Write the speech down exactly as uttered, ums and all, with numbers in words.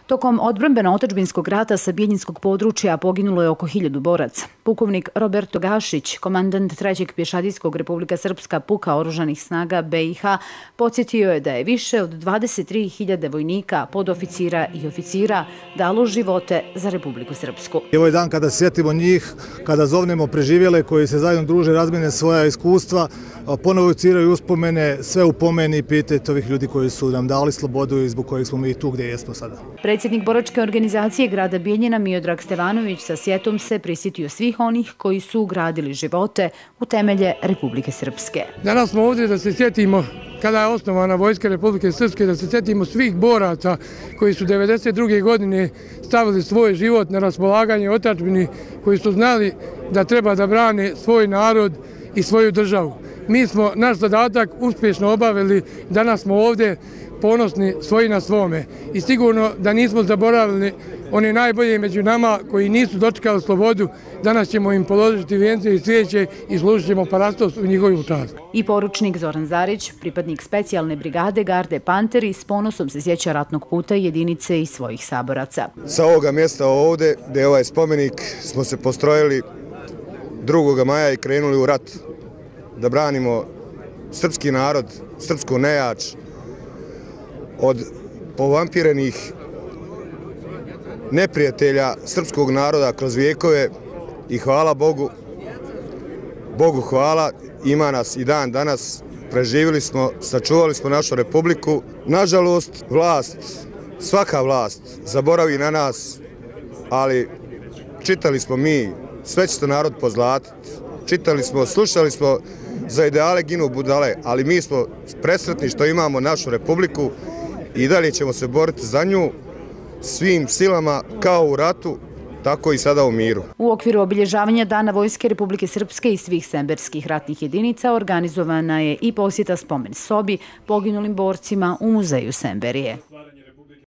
Tokom odbrambeno-otadžbinskog rata sa Bijeljinskog područja poginulo je oko hiljadu boraca. Pukovnik Roberto Gašić, komandant trećeg pješadijskog Republika Srpska puka oružanih snaga B i H, podsjetio je da je više od dvadeset tri hiljade vojnika, podoficira i oficira dalo živote za Republiku Srpsku. Ovo je dan kada sjetimo njih, kada zovnemo preživjele koji se zajedno druže, razmjene svoja iskustva, ponovo ciraju uspomene, sve u pomeni i pitajte ovih ljudi koji su nam dali slobodu i zbog kojih smo mi tu gdje jesmo sada. Predsjednik boračke organizacije grada Bijeljina Miodrag Stevanović sa sjetom se prisjetio svih onih koji su ugradili živote u temelje Republike Srpske. Danas smo ovdje da se sjetimo kada je osnovana Vojska Republike Srpske, da se sjetimo svih boraca koji su devedeset druge godine stavili svoj život na raspolaganje otadžbini, koji su znali da treba da brane svoj narod i svoju državu. Mi smo naš zadatak uspješno obavili, danas smo ovdje ponosni svoji na svome i sigurno da nismo zaboravili one najbolje među nama koji nisu dočekali slobodu, danas ćemo im položiti vijence i cvijeće i služit ćemo parastos u njihovu čast. I poručnik Zoran Zarić, pripadnik specijalne brigade Garde Panteri, s ponosom se sjeća ratnog puta jedinice i svojih saboraca. Sa ovoga mjesta ovdje, gdje je ovaj spomenik, smo se postrojili drugog maja i krenuli u rat da branimo srpski narod, srpsku nejač od povampirenih neprijatelja srpskog naroda kroz vijekove i hvala Bogu, Bogu hvala, ima nas i dan danas, preživjeli smo, sačuvali smo našu republiku. Nažalost, vlast, svaka vlast zaboravi na nas, ali čitali smo mi, sve će se narod pozlatiti, čitali smo, slušali smo, za ideale ginu budale, ali mi smo presretni što imamo našu republiku i dalje ćemo se boriti za nju svim silama kao u ratu, tako i sada u miru. U okviru obilježavanja Dana Vojske Republike Srpske i svih semberskih ratnih jedinica organizovana je i posjeta spomen sobi poginulim borcima u muzeju Semberije.